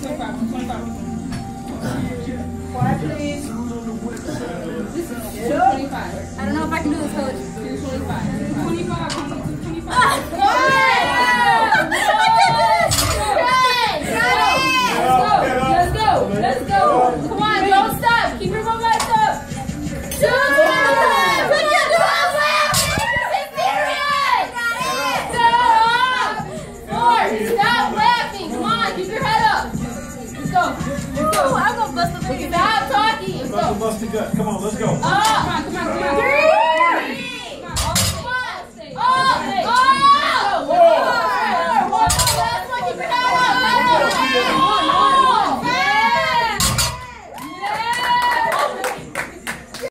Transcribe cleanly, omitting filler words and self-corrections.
Quiet, please. 225. I don't know if I can do this, coach. 225. 225. 225. Let's go. Come on, don't stop. Keep your momentum up. 225. Put your gloves on. It's serious. Stop. 4. Stop laughing. Come on, keep your head up. Let's go. I'm gonna bust the thing. Stop talking. Let's go. Bust the gut. Come on, let's go. Up.